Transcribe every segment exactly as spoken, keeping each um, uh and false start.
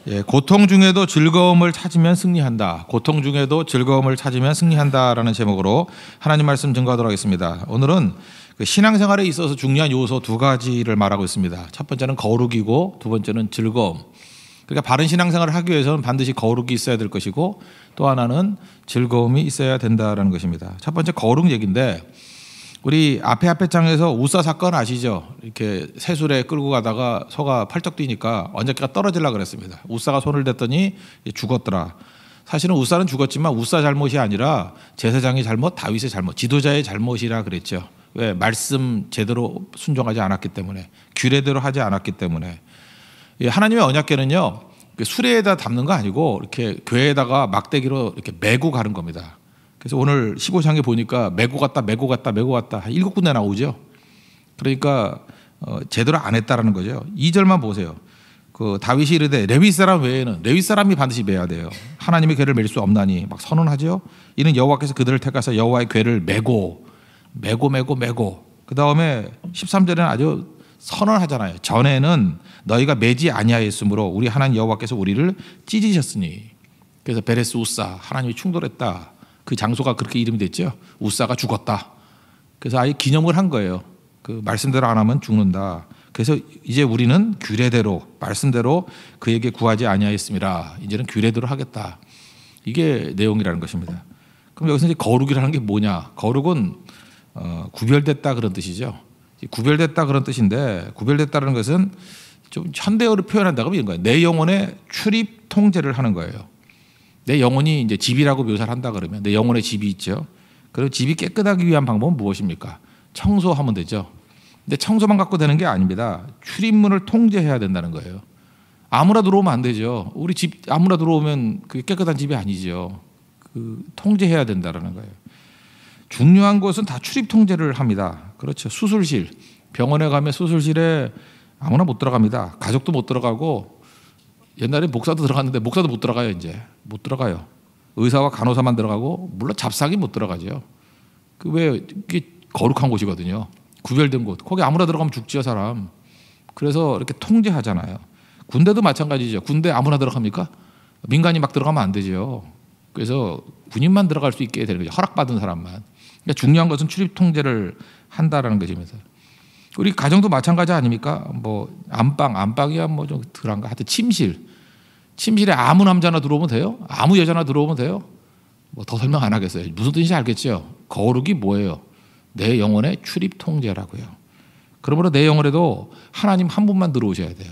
예, 고통 중에도 즐거움을 찾으면 승리한다. 고통 중에도 즐거움을 찾으면 승리한다라는 제목으로 하나님 말씀 증거하도록 하겠습니다. 오늘은 그 신앙생활에 있어서 중요한 요소 두 가지를 말하고 있습니다. 첫 번째는 거룩이고 두 번째는 즐거움. 그러니까 바른 신앙생활을 하기 위해서는 반드시 거룩이 있어야 될 것이고 또 하나는 즐거움이 있어야 된다라는 것입니다. 첫 번째 거룩 얘기인데 우리 앞에 앞에 장에서 우사 사건 아시죠? 이렇게 새술에 끌고 가다가 소가 팔쩍 뛰니까 언저리가 떨어지려고 그랬습니다. 우사가 손을 댔더니 죽었더라. 사실은 우사는 죽었지만 우사 잘못이 아니라 제사장의 잘못, 다윗의 잘못, 지도자의 잘못이라 그랬죠. 왜? 말씀 제대로 순종하지 않았기 때문에, 규례대로 하지 않았기 때문에. 하나님의 언약궤는요, 수레에다 담는 거 아니고 이렇게 궤에다가 막대기로 이렇게 메고 가는 겁니다. 그래서 오늘 십오 장에 보니까 메고 갔다 메고 갔다 메고 갔다 일곱 군데 나오죠. 그러니까 어, 제대로 안 했다라는 거죠. 이 절만 보세요. 그 다윗이 이르되 레위 사람 외에는 레위 사람이 반드시 메야 돼요. 하나님의 궤를 맬 수 없나니 막 선언하죠. 이는 여호와께서 그들을 택하사 여호와의 궤를 메고 메고 메고 메고 그 다음에 십삼 절에는 아주 선언하잖아요. 전에는 너희가 매지 아니하였으므로 우리 하나님 여호와께서 우리를 찢으셨으니. 그래서 베레스 우사 하나님이 충돌했다. 그 장소가 그렇게 이름이 됐죠. 우사가 죽었다. 그래서 아예 기념을 한 거예요. 그 말씀대로 안 하면 죽는다. 그래서 이제 우리는 규례대로 말씀대로 그에게 구하지 아니하였습니다. 이제는 규례대로 하겠다. 이게 내용이라는 것입니다. 그럼 여기서 이제 거룩이라는 게 뭐냐? 거룩은 어, 구별됐다 그런 뜻이죠. 구별됐다 그런 뜻인데 구별됐다는 것은 좀 현대어로 표현한다고 하면 이런 거예요. 내 영혼의 출입 통제를 하는 거예요. 내 영혼이 이제 집이라고 묘사를 한다 그러면 내 영혼의 집이 있죠. 그리고 집이 깨끗하기 위한 방법은 무엇입니까? 청소하면 되죠. 근데 청소만 갖고 되는 게 아닙니다. 출입문을 통제해야 된다는 거예요. 아무나 들어오면 안 되죠. 우리 집 아무나 들어오면 그게 깨끗한 집이 아니죠. 그 통제해야 된다는 거예요. 중요한 것은 다 출입 통제를 합니다. 그렇죠. 수술실, 병원에 가면 수술실에 아무나 못 들어갑니다. 가족도 못 들어가고 옛날에 목사도 들어갔는데 목사도 못 들어가요. 이제 못 들어가요. 의사와 간호사만 들어가고 물론 잡상이 못 들어가죠. 그 왜 이게 거룩한 곳이거든요. 구별된 곳. 거기 아무나 들어가면 죽지요 사람. 그래서 이렇게 통제하잖아요. 군대도 마찬가지죠. 군대 아무나 들어갑니까? 민간이 막 들어가면 안 되죠. 그래서 군인만 들어갈 수 있게 되는 거죠. 허락받은 사람만. 그러니까 중요한 것은 출입 통제를 한다라는 것입니다. 우리 가정도 마찬가지 아닙니까? 뭐 안방, 안방이야 뭐 좀 덜한가. 하여튼 침실. 침실에 아무 남자나 들어오면 돼요? 아무 여자나 들어오면 돼요? 뭐 더 설명 안 하겠어요. 무슨 뜻인지 알겠죠? 거룩이 뭐예요? 내 영혼의 출입 통제라고요. 그러므로 내 영혼에도 하나님 한 분만 들어오셔야 돼요.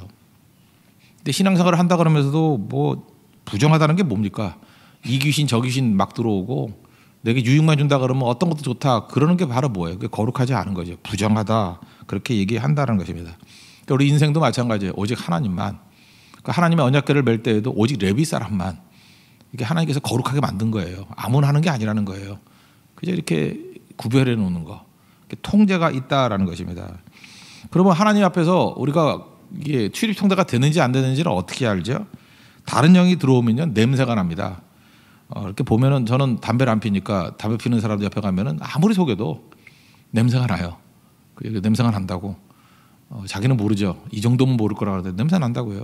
근데 신앙생활을 한다 그러면서도 뭐 부정하다는 게 뭡니까? 이 귀신 저 귀신 막 들어오고 내게 유익만 준다 그러면 어떤 것도 좋다 그러는 게 바로 뭐예요? 그게 거룩하지 않은 거죠. 부정하다 그렇게 얘기한다는 것입니다. 그러니까 우리 인생도 마찬가지예요. 오직 하나님만. 그러니까 하나님의 언약궤를 맬 때에도 오직 레위 사람만 이게 하나님께서 거룩하게 만든 거예요. 아무나 하는 게 아니라는 거예요. 그저 이렇게 구별해 놓는 거, 통제가 있다라는 것입니다. 그러면 하나님 앞에서 우리가 이게 출입 통제가 되는지 안 되는지를 어떻게 알죠? 다른 영이 들어오면요 냄새가 납니다. 어, 이렇게 보면은 저는 담배를 안 피니까 담배 피는 사람들 옆에 가면은 아무리 속여도 냄새가 나요. 그 냄새가 난다고. 어, 자기는 모르죠. 이 정도면 모를 거라 그러는데 냄새 난다고요.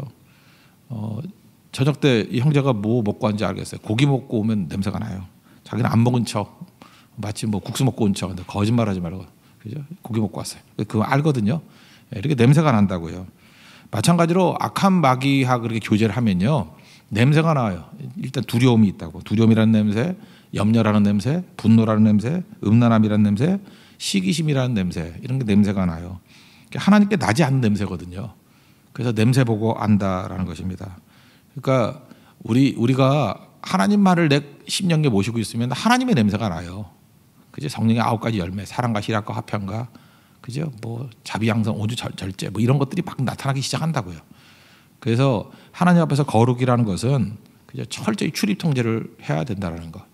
어, 저녁 때 이 형제가 뭐 먹고 왔는지 알겠어요. 고기 먹고 오면 냄새가 나요. 자기는 안 먹은 척, 마치 뭐 국수 먹고 온 척. 근데 거짓말하지 말고, 그죠? 고기 먹고 왔어요. 그거 알거든요. 이렇게 냄새가 난다고요. 마찬가지로 악한 마귀하고 그렇게 교제를 하면요. 냄새가 나요. 일단 두려움이 있다고. 두려움이라는 냄새, 염려라는 냄새, 분노라는 냄새, 음란함이라는 냄새, 시기심이라는 냄새 이런 게 냄새가 나요. 하나님께 나지 않는 냄새거든요. 그래서 냄새 보고 안다라는 것입니다. 그러니까 우리 우리가 하나님 말을 내 심령에 모시고 있으면 하나님의 냄새가 나요. 그죠? 성령의 아홉 가지 열매, 사랑과 희락과 화평과 그죠? 뭐 자비양성, 온유, 절제 뭐 이런 것들이 막 나타나기 시작한다고요. 그래서 하나님 앞에서 거룩이라는 것은 그저 철저히 출입 통제를 해야 된다는 거.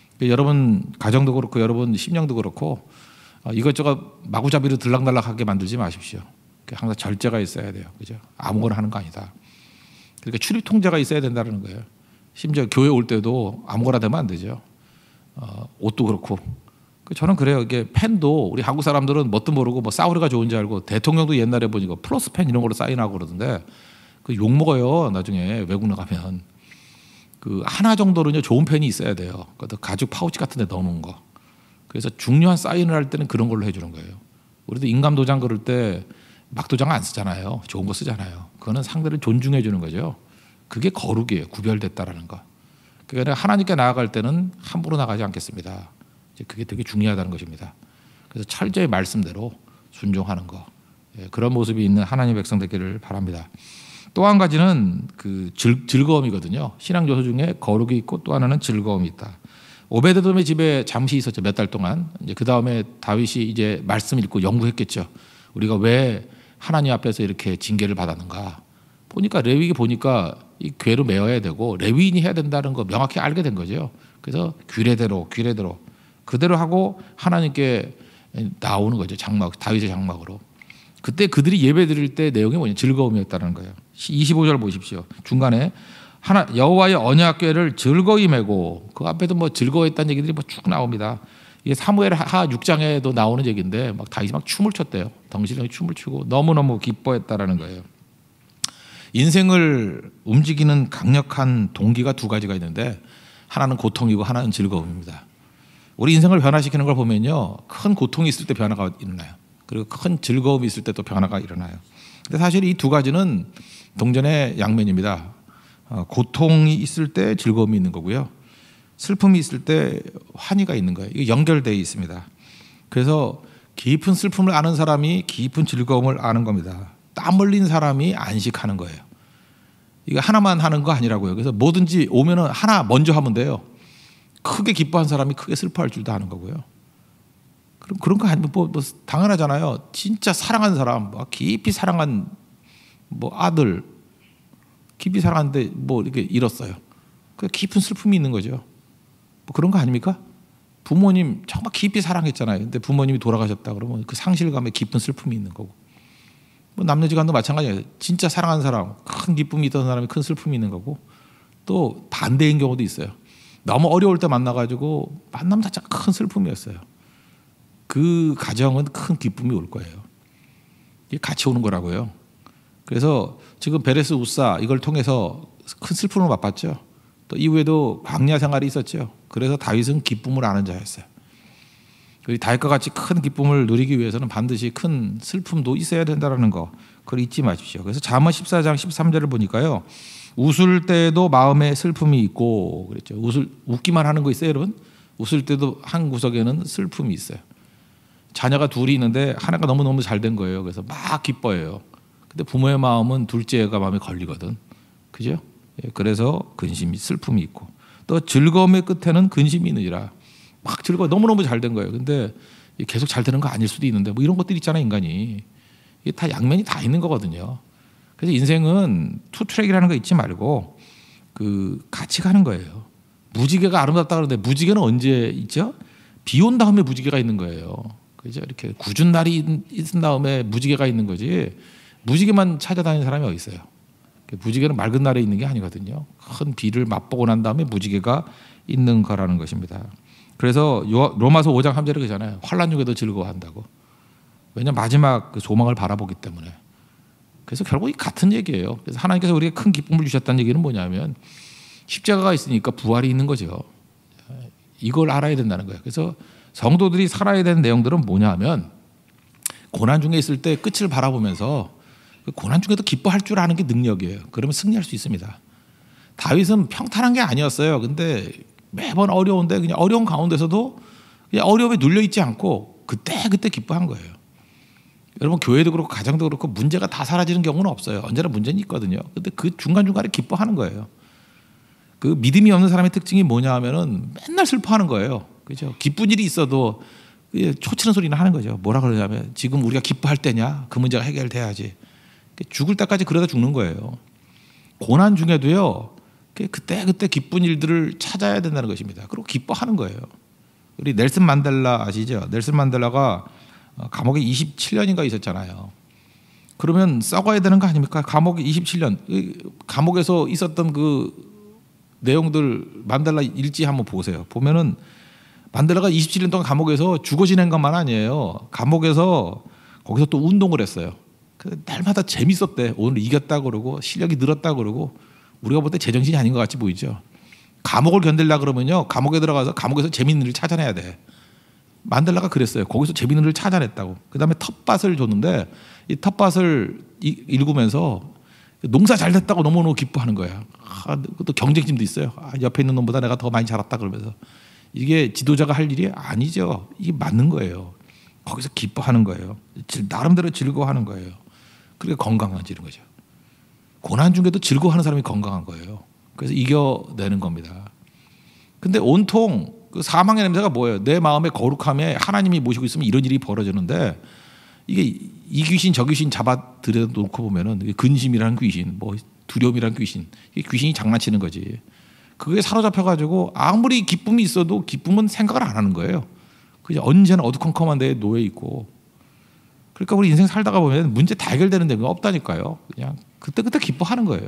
여러분 가정도 그렇고 여러분 심령도 그렇고 이것저것 마구잡이로 들락날락하게 만들지 마십시오. 항상 절제가 있어야 돼요. 그죠? 아무거나 하는 거 아니다. 그러니까 출입 통제가 있어야 된다는 거예요. 심지어 교회 올 때도 아무거나 되면 안 되죠. 어, 옷도 그렇고. 저는 그래요. 이게 펜도 우리 한국 사람들은 뭣도 모르고 뭐 싸우리가 좋은지 알고 대통령도 옛날에 보니까 플러스 펜 이런 걸로 사인하고 그러던데 그 욕 먹어요. 나중에 외국 나가면 그 하나 정도는요 좋은 펜이 있어야 돼요. 그 가죽 파우치 같은데 넣어놓은 거. 그래서 중요한 사인을 할 때는 그런 걸로 해주는 거예요. 우리도 인감 도장 그럴 때 막 도장 안 쓰잖아요. 좋은 거 쓰잖아요. 그거는 상대를 존중해 주는 거죠. 그게 거룩이에요. 구별됐다라는 거. 그러니까 하나님께 나아갈 때는 함부로 나가지 않겠습니다. 이제 그게 되게 중요하다는 것입니다. 그래서 철저히 말씀대로 순종하는 거. 예, 그런 모습이 있는 하나님의 백성 되기를 바랍니다. 또 한 가지는 그 즐, 즐거움이거든요. 신앙 요소 중에 거룩이 있고 또 하나는 즐거움이 있다. 오베드돔의 집에 잠시 있었죠. 몇 달 동안. 이제 그 다음에 다윗이 이제 말씀 읽고 연구했겠죠. 우리가 왜 하나님 앞에서 이렇게 징계를 받았는가. 보니까 레위기 보니까 이 궤로 메어야 되고 레위인이 해야 된다는 거 명확히 알게 된 거죠. 그래서 규례대로 규례대로 그대로 하고 하나님께 나오는 거죠. 장막 다윗의 장막으로. 그때 그들이 예배 드릴 때 내용이 뭐냐 즐거움이었다는 거예요. 이십오 절 보십시오. 중간에 하나 여호와의 언약궤를 즐거이 메고 그 앞에도 뭐 즐거워했다는 얘기들이 뭐 쭉 나옵니다. 이게 사무엘 하 육 장에도 나오는 얘기인데 막 다윗이 막 춤을 췄대요. 덩실덩실 춤을 추고 너무너무 기뻐했다라는 거예요. 인생을 움직이는 강력한 동기가 두 가지가 있는데 하나는 고통이고 하나는 즐거움입니다. 우리 인생을 변화시키는 걸 보면요. 큰 고통이 있을 때 변화가 일어나요. 그리고 큰 즐거움이 있을 때 또 변화가 일어나요. 근데 사실 이 두 가지는 동전의 양면입니다. 고통이 있을 때 즐거움이 있는 거고요. 슬픔이 있을 때 환희가 있는 거예요. 이게 연결되어 있습니다. 그래서 깊은 슬픔을 아는 사람이 깊은 즐거움을 아는 겁니다. 땀 흘린 사람이 안식하는 거예요. 이거 하나만 하는 거 아니라고요. 그래서 뭐든지 오면은 하나 먼저 하면 돼요. 크게 기뻐한 사람이 크게 슬퍼할 줄도 아는 거고요. 그럼 그런 거 아니면 뭐, 뭐 당연하잖아요. 진짜 사랑한 사람, 뭐 깊이 사랑한 뭐 아들, 깊이 사랑하는데 뭐 이렇게 잃었어요. 그 깊은 슬픔이 있는 거죠. 뭐 그런 거 아닙니까? 부모님 정말 깊이 사랑했잖아요. 근데 부모님이 돌아가셨다 그러면 그 상실감에 깊은 슬픔이 있는 거고. 뭐 남녀지간도 마찬가지예요. 진짜 사랑하는 사람, 큰 기쁨이 있던 사람이 큰 슬픔이 있는 거고 또 반대인 경우도 있어요. 너무 어려울 때 만나가지고 만남 자체가 큰 슬픔이었어요. 그 가정은 큰 기쁨이 올 거예요. 이게 같이 오는 거라고요. 그래서 지금 베레스 우사 이걸 통해서 큰 슬픔을 맛봤죠. 또 이후에도 광야 생활이 있었죠. 그래서 다윗은 기쁨을 아는 자였어요. 다윗과 같이 큰 기쁨을 누리기 위해서는 반드시 큰 슬픔도 있어야 된다는 거 그걸 잊지 마십시오. 그래서 잠언 십사 장 십삼 절을 보니까요. 웃을 때도 마음에 슬픔이 있고 그랬죠. 웃을, 웃기만 하는 거 있어요 여러분? 웃을 때도 한 구석에는 슬픔이 있어요. 자녀가 둘이 있는데 하나가 너무너무 잘 된 거예요. 그래서 막 기뻐해요. 근데 부모의 마음은 둘째가 마음에 걸리거든. 그죠? 그래서 근심이 슬픔이 있고 또 즐거움의 끝에는 근심이 있느니라. 막 즐거워 너무너무 잘 된 거예요. 근데 계속 잘 되는 거 아닐 수도 있는데 뭐 이런 것들 있잖아요. 인간이. 이게 다 양면이 다 있는 거거든요. 그래서 인생은 투 트랙이라는 거 잊지 말고 그 같이 가는 거예요. 무지개가 아름답다 그러는데 무지개는 언제 있죠? 비 온 다음에 무지개가 있는 거예요. 그죠? 이렇게 궂은 날이 있은 다음에 무지개가 있는 거지 무지개만 찾아다니는 사람이 어디 있어요? 무지개는 맑은 날에 있는 게 아니거든요. 큰 비를 맛보고 난 다음에 무지개가 있는 거라는 것입니다. 그래서 로마서 오 장 삼 절에 그러잖아요. 환난 중에도 즐거워한다고. 왜냐하면 마지막 그 소망을 바라보기 때문에. 그래서 결국 이 같은 얘기예요. 그래서 하나님께서 우리에게 큰 기쁨을 주셨다는 얘기는 뭐냐면 십자가가 있으니까 부활이 있는 거죠. 이걸 알아야 된다는 거예요. 그래서 성도들이 살아야 되는 내용들은 뭐냐면 고난 중에 있을 때 끝을 바라보면서 고난 중에도 기뻐할 줄 아는 게 능력이에요. 그러면 승리할 수 있습니다. 다윗은 평탄한 게 아니었어요. 근데 매번 어려운데 그냥 어려운 가운데서도 그냥 어려움에 눌려 있지 않고 그때 그때 기뻐한 거예요. 여러분 교회도 그렇고 가정도 그렇고 문제가 다 사라지는 경우는 없어요. 언제나 문제는 있거든요. 근데 그 중간중간에 기뻐하는 거예요. 그 믿음이 없는 사람의 특징이 뭐냐 하면은 맨날 슬퍼하는 거예요. 그죠? 기쁜 일이 있어도 초치는 소리는 하는 거죠. 뭐라 그러냐면 지금 우리가 기뻐할 때냐? 그 문제가 해결돼야지. 죽을 때까지 그러다 죽는 거예요. 고난 중에도요. 그때 그때 기쁜 일들을 찾아야 된다는 것입니다. 그리고 기뻐하는 거예요. 우리 넬슨 만델라 아시죠? 넬슨 만델라가 감옥에 이십칠 년인가 있었잖아요. 그러면 썩어야 되는 거 아닙니까? 감옥에 이십칠 년. 감옥에서 있었던 그 내용들 만델라 일지 한번 보세요. 보면은 만델라가 이십칠 년 동안 감옥에서 죽어 지낸 것만 아니에요. 감옥에서 거기서 또 운동을 했어요. 그 날마다 재밌었대. 오늘 이겼다 그러고 실력이 늘었다 그러고 우리가 볼 때 제정신이 아닌 것 같이 보이죠. 감옥을 견딜라 그러면요. 감옥에 들어가서 감옥에서 재밌는 일을 찾아내야 돼. 만델라가 그랬어요. 거기서 재밌는 일을 찾아냈다고. 그다음에 텃밭을 줬는데 이 텃밭을 읽으면서 농사 잘 됐다고 너무너무 기뻐하는 거야. 아, 또 경쟁심도 있어요. 아, 옆에 있는 놈보다 내가 더 많이 자랐다 그러면서. 이게 지도자가 할 일이 아니죠. 이게 맞는 거예요. 거기서 기뻐하는 거예요. 나름대로 즐거워하는 거예요. 그러니까 건강해지는 거죠. 고난 중에도 즐거워하는 사람이 건강한 거예요. 그래서 이겨내는 겁니다. 근데 온통 그 사망의 냄새가 뭐예요? 내 마음의 거룩함에 하나님이 모시고 있으면 이런 일이 벌어지는데 이게 이 귀신 저 귀신 잡아 들여놓고 보면은 근심이라는 귀신, 뭐 두려움이라는 귀신, 이 귀신이 장난치는 거지. 그게 사로잡혀가지고 아무리 기쁨이 있어도 기쁨은 생각을 안 하는 거예요. 그냥 언제나 어두컴컴한 데에 놓여 있고. 그러니까 우리 인생 살다가 보면 문제 다 해결되는 데가 없다니까요. 그냥 그때그때 기뻐하는 거예요.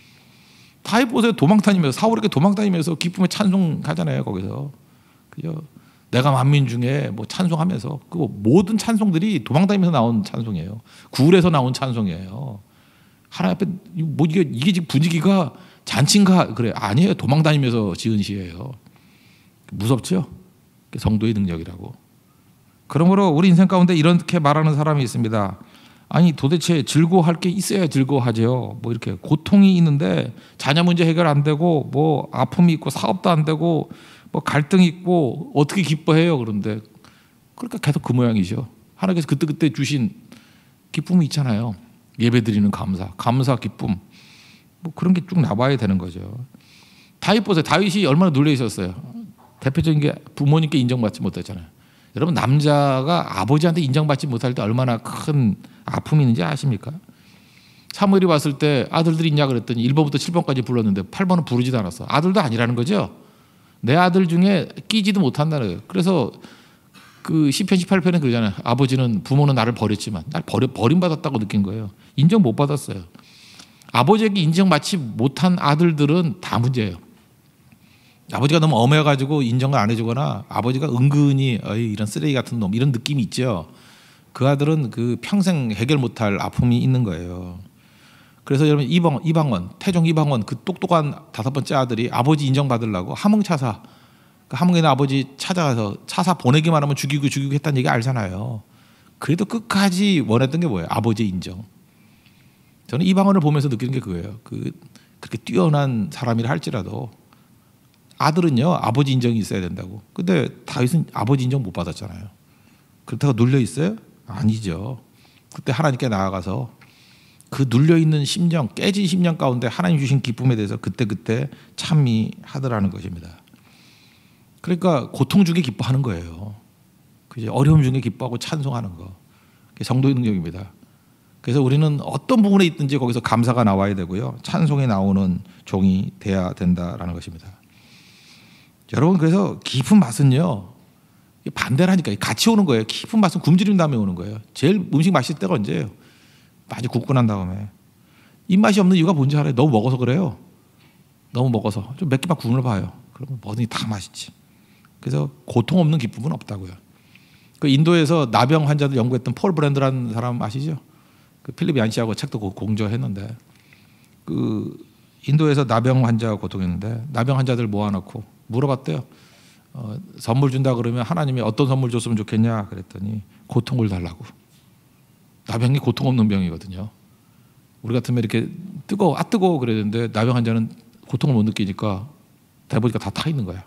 다 보세요. 도망 다니면서 사울에게 도망 다니면서 기쁨에 찬송하잖아요. 거기서. 그죠? 내가 만민 중에 뭐 찬송하면서 그 모든 찬송들이 도망 다니면서 나온 찬송이에요. 굴에서 나온 찬송이에요. 하나님 앞에 뭐 이게 이게 지금 분위기가 잔치인가 그래 아니에요. 도망 다니면서 지은 시예요. 무섭죠? 성도의 능력이라고. 그러므로 우리 인생 가운데 이렇게 말하는 사람이 있습니다. 아니 도대체 즐거워할 게 있어야 즐거워하죠. 뭐 이렇게 고통이 있는데 자녀 문제 해결 안 되고 뭐 아픔이 있고 사업도 안 되고 뭐 갈등이 있고 어떻게 기뻐해요. 그런데 그러니까 계속 그 모양이죠. 하나님께서 그때그때 주신 기쁨이 있잖아요. 예배드리는 감사, 감사 기쁨 뭐 그런 게 쭉 나와야 되는 거죠. 다윗 보세요. 다윗이 얼마나 놀라 있었어요. 대표적인 게 부모님께 인정받지 못했잖아요. 여러분 남자가 아버지한테 인정받지 못할 때 얼마나 큰 아픔이 있는지 아십니까? 사무엘이 왔을 때 아들들이 있냐 그랬더니 일 번부터 칠 번까지 불렀는데 팔 번은 부르지도 않았어. 아들도 아니라는 거죠. 내 아들 중에 끼지도 못한다는 거예요. 그래서 그 시편 십팔 편에 그러잖아요. 아버지는 부모는 나를 버렸지만 날 버려, 버림받았다고 느낀 거예요. 인정 못 받았어요. 아버지에게 인정받지 못한 아들들은 다 문제예요. 아버지가 너무 엄해가지고 인정을 안 해주거나 아버지가 은근히 어이 이런 쓰레기 같은 놈 이런 느낌이 있죠. 그 아들은 그 평생 해결 못할 아픔이 있는 거예요. 그래서 여러분 이방, 이방원 태종 이방원 그 똑똑한 다섯 번째 아들이 아버지 인정받으려고 함흥차사 그 함흥에 있는 아버지 찾아가서 차사 보내기만 하면 죽이고 죽이고 했다는 얘기 알잖아요. 그래도 끝까지 원했던 게 뭐예요? 아버지 인정. 저는 이방원을 보면서 느끼는 게 그거예요. 그 그렇게 뛰어난 사람이라 할지라도 아들은요 아버지 인정이 있어야 된다고. 근데 다윗은 아버지 인정 못 받았잖아요. 그렇다고 눌려 있어요? 아니죠. 그때 하나님께 나아가서 그 눌려 있는 심령, 깨진 심령 가운데 하나님 주신 기쁨에 대해서 그때 그때 찬미하더라는 것입니다. 그러니까 고통 중에 기뻐하는 거예요. 그죠? 어려움 중에 기뻐하고 찬송하는 거. 그게 성도의 능력입니다. 그래서 우리는 어떤 부분에 있든지 거기서 감사가 나와야 되고요. 찬송이 나오는 종이 돼야 된다라는 것입니다. 여러분 그래서 깊은 맛은요 반대라니까 같이 오는 거예요. 깊은 맛은 굶주린 다음에 오는 거예요. 제일 음식 맛있을 때가 언제예요? 많이 굽고 난 다음에. 입맛이 없는 이유가 뭔지 알아요? 너무 먹어서 그래요. 너무 먹어서 좀 몇 개만 굶을 봐요. 그러면 뭐든지 다 맛있지. 그래서 고통 없는 기쁨은 없다고요. 그 인도에서 나병 환자들 연구했던 폴 브랜드라는 사람 아시죠? 그 필립 얀시하고 책도 공저했는데 그 인도에서 나병 환자 고통했는데 나병 환자들 모아놓고 물어봤대요. 어, 선물 준다 그러면 하나님이 어떤 선물 줬으면 좋겠냐 그랬더니 고통을 달라고. 나병이 고통 없는 병이거든요. 우리 같으면 이렇게 뜨거워 아 뜨거워 그래야 되는데 나병 환자는 고통을 못 느끼니까 대보니까 다 타 있는 거야.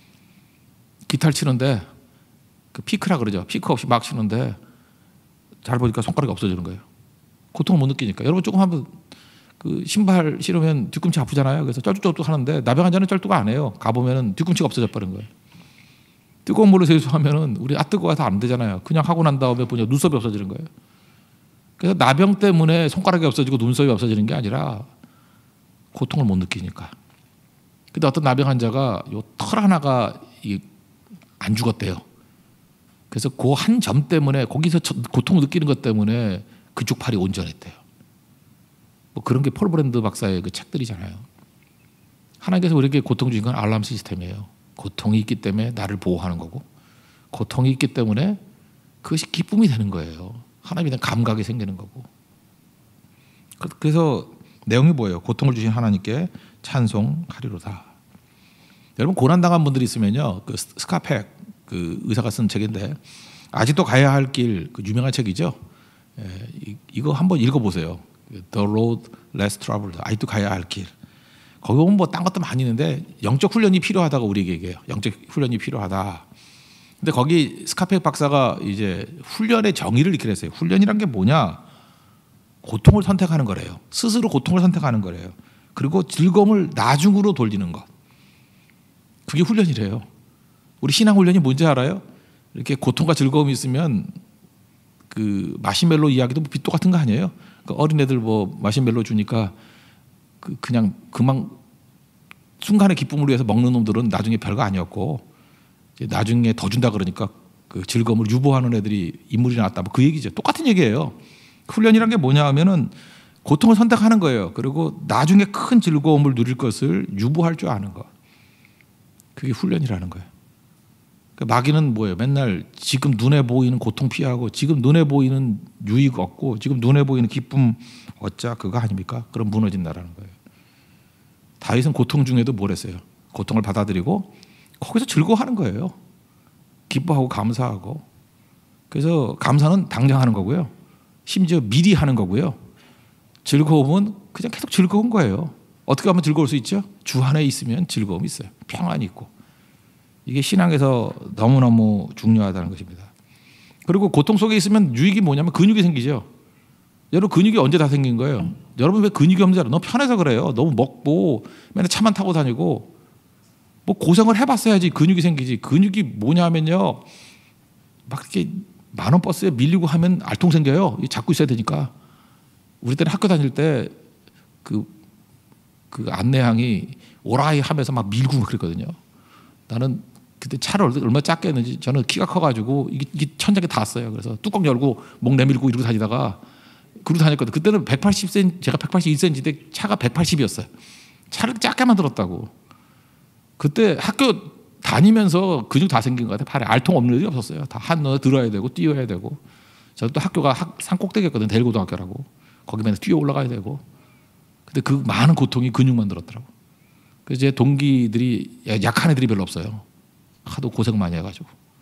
기타를 치는데 그 피크라 그러죠. 피크 없이 막 치는데 잘 보니까 손가락이 없어지는 거예요. 고통을 못 느끼니까. 여러분 조금 한번 그 신발 신으면 뒤꿈치 아프잖아요. 그래서 쩔뚝쩔뚝 하는데 나병 환자는 쩔뚝 안 해요. 가보면은 뒤꿈치가 없어져 버린 거예요. 뜨거운 물을 세수하면은 우리 아 뜨거워서 안 되잖아요. 그냥 하고 난 다음에 보니까 눈썹이 없어지는 거예요. 그래서 나병 때문에 손가락이 없어지고 눈썹이 없어지는 게 아니라 고통을 못 느끼니까. 근데 어떤 나병 환자가 요 털 하나가 안 죽었대요. 그래서 그 한 점 때문에 거기서 고통을 느끼는 것 때문에 그쪽 팔이 온전했대요. 뭐 그런 게 폴 브랜드 박사의 그 책들이잖아요. 하나님께서 우리에게 고통 주신 건 알람 시스템이에요. 고통이 있기 때문에 나를 보호하는 거고 고통이 있기 때문에 그것이 기쁨이 되는 거예요. 하나님에 대한 감각이 생기는 거고 그래서 내용이 뭐예요? 고통을 주신 하나님께 찬송하리로다. 여러분 고난당한 분들이 있으면요, 그 스카펙 그 의사가 쓴 책인데 아직도 가야 할 길, 그 유명한 책이죠. 예, 이, 이거 한번 읽어보세요. The Road Less Traveled. 아직도 가야 할 길. 거기 보면 뭐 딴 것도 많이 있는데 영적 훈련이 필요하다고 우리에게 얘기해요. 영적 훈련이 필요하다. 근데 거기 스카펙 박사가 이제 훈련의 정의를 이렇게 했어요. 훈련이란 게 뭐냐? 고통을 선택하는 거래요. 스스로 고통을 선택하는 거래요. 그리고 즐거움을 나중으로 돌리는 것. 그게 훈련이래요. 우리 신앙 훈련이 뭔지 알아요? 이렇게 고통과 즐거움이 있으면 그 마시멜로 이야기도 빛도 같은 거 아니에요? 그 어린애들 뭐 마시멜로 주니까 그 그냥 그만 순간의 기쁨을 위해서 먹는 놈들은 나중에 별거 아니었고 나중에 더 준다 그러니까 그 즐거움을 유보하는 애들이 인물이 나왔다. 뭐 그 얘기죠. 똑같은 얘기예요. 훈련이란 게 뭐냐 하면은 고통을 선택하는 거예요. 그리고 나중에 큰 즐거움을 누릴 것을 유보할 줄 아는 거. 그게 훈련이라는 거예요. 그러니까 마귀는 뭐예요? 맨날 지금 눈에 보이는 고통 피하고 지금 눈에 보이는 유익 얻고 지금 눈에 보이는 기쁨 얻자 그거 아닙니까? 그럼 무너진다라는 거예요. 다윗은 고통 중에도 뭘 했어요? 고통을 받아들이고 거기서 즐거워하는 거예요. 기뻐하고 감사하고. 그래서 감사는 당장 하는 거고요. 심지어 미리 하는 거고요. 즐거움은 그냥 계속 즐거운 거예요. 어떻게 하면 즐거울 수 있죠? 주 안에 있으면 즐거움이 있어요. 평안이 있고. 이게 신앙에서 너무너무 중요하다는 것입니다. 그리고 고통 속에 있으면 유익이 뭐냐면 근육이 생기죠. 여러분 근육이 언제 다 생긴 거예요? 여러분 왜 근육이 없는지 알아요? 너무 편해서 그래요. 너무 먹고 맨날 차만 타고 다니고 뭐 고생을 해봤어야지 근육이 생기지. 근육이 뭐냐면요. 막 이렇게 만원 버스에 밀리고 하면 알통 생겨요. 잡고 있어야 되니까. 우리 때는 학교 다닐 때 그 그 안내양이 오라이 하면서 막 밀고 그랬거든요. 나는 그때 차를 얼마나 작게 했는지 저는 키가 커가지고 이게, 이게 천장에 닿았어요. 그래서 뚜껑 열고 목 내밀고 이러고 다니다가 그러고 다녔거든. 그때는 백팔십 센티미터, 제가 백팔십일 센티미터인데 차가 백팔십이었어요. 차를 작게 만들었다고. 그때 학교 다니면서 근육 다 생긴 것 같아요. 팔에 알통 없는 일이 없었어요. 다 한눈에 들어야 되고 뛰어야 되고. 저도 또 학교가 학, 산꼭대기였거든. 대일고등학교라고. 거기 맨날 뛰어 올라가야 되고. 근데 그 많은 고통이 근육 만들었더라고. 그래서 제 동기들이 약한 애들이 별로 없어요. 하도 고생 많이 해가지고.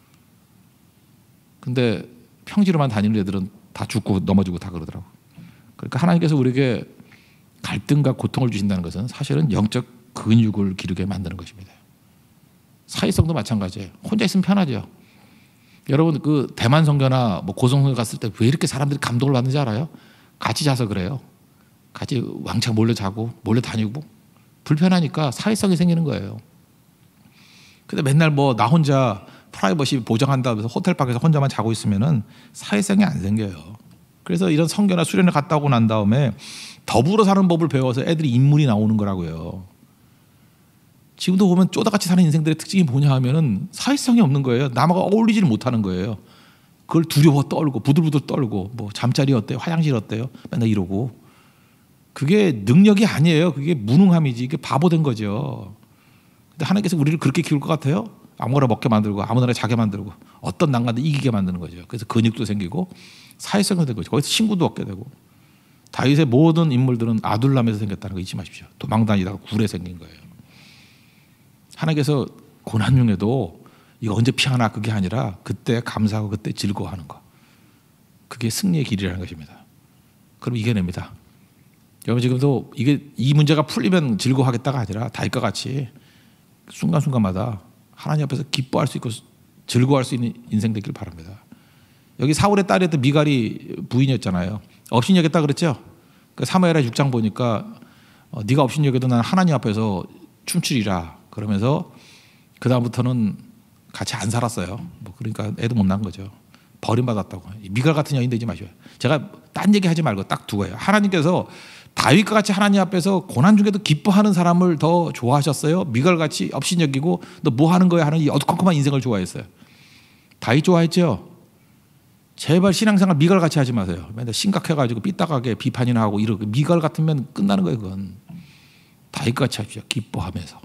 근데 평지로만 다니는 애들은 다 죽고 넘어지고 다 그러더라고. 그러니까 하나님께서 우리에게 갈등과 고통을 주신다는 것은 사실은 영적 근육을 기르게 만드는 것입니다. 사회성도 마찬가지예요. 혼자 있으면 편하죠. 여러분 그 대만 선교나 뭐 고성 선교 갔을 때 왜 이렇게 사람들이 감동을 받는지 알아요? 같이 자서 그래요. 같이 왕창 몰래 자고 몰래 다니고 불편하니까 사회성이 생기는 거예요. 근데 맨날 뭐 나 혼자 프라이버시 보장한다면서 호텔 밖에서 혼자만 자고 있으면은 사회성이 안 생겨요. 그래서 이런 선교나 수련을 갔다 오고 난 다음에 더불어 사는 법을 배워서 애들이 인물이 나오는 거라고요. 지금도 보면 쪼다같이 사는 인생들의 특징이 뭐냐 하면은 사회성이 없는 거예요. 남하고 어울리지를 못하는 거예요. 그걸 두려워 떨고 부들부들 떨고 뭐 잠자리 어때요? 화장실 어때요? 맨날 이러고. 그게 능력이 아니에요. 그게 무능함이지. 이게 바보 된 거죠. 근데 하나님께서 우리를 그렇게 키울 것 같아요? 아무거나 먹게 만들고 아무거나 자게 만들고 어떤 난관도 이기게 만드는 거죠. 그래서 근육도 생기고 사회성도 되고 거기서 친구도 얻게 되고. 다윗의 모든 인물들은 아둘람에서 생겼다는 거 잊지 마십시오. 도망다니다가 굴에 생긴 거예요. 하나님께서 고난 중에도 이거 언제 피하나 그게 아니라 그때 감사하고 그때 즐거워하는 거. 그게 승리의 길이라는 것입니다. 그럼 이겨냅니다. 여러분 지금도 이게 이 문제가 풀리면 즐거워하겠다가 아니라 다윗과 같이 순간순간마다 하나님 앞에서 기뻐할 수 있고 즐거워할 수 있는 인생 되길 바랍니다. 여기 사울의 딸이었던 미갈이 부인이었잖아요. 업신 여겼다 그랬죠. 그 사무엘하 육 장 보니까 어, 네가 업신 여겨도 난 하나님 앞에서 춤추리라 그러면서 그 다음부터는 같이 안 살았어요. 뭐 그러니까 애도 못 낳은 거죠. 버림받았다고. 미갈 같은 여인 되지 마셔요. 제가 딴 얘기 하지 말고 딱 두 거예요. 하나님께서 다윗과 같이 하나님 앞에서 고난 중에도 기뻐하는 사람을 더 좋아하셨어요? 미갈 같이 업신 여기고 너 뭐 하는 거야 하는 이 어두컴컴한 인생을 좋아했어요. 다윗 좋아했죠. 제발 신앙생활 미갈 같이 하지 마세요. 맨날 심각해가지고 삐딱하게 비판이나 하고 이러고 미갈 같으면 끝나는 거예요. 그건 다윗 같이 하십시오. 기뻐하면서.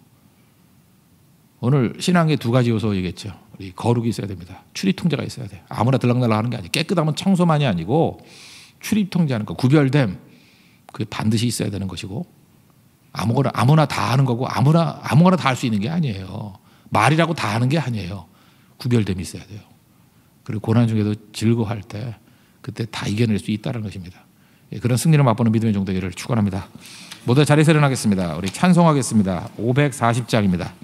오늘 신앙의 두 가지 요소 얘기했죠. 우리 거룩이 있어야 됩니다. 출입 통제가 있어야 돼. 아무나 들락날락 하는 게 아니에요. 깨끗하면 청소만이 아니고 출입 통제하는 거, 구별됨. 그 반드시 있어야 되는 것이고 아무거나 아무나 다 하는 거고 아무나 아무거나 다 할 수 있는 게 아니에요. 말이라고 다 하는 게 아니에요. 구별됨이 있어야 돼요. 그리고 고난 중에도 즐거워할 때 그때 다 이겨낼 수 있다는 것입니다. 그런 승리를 맛보는 믿음의 종되기를 축원합니다. 모두 자리에서 일어나겠습니다. 우리 찬송하겠습니다. 오백사십 장입니다.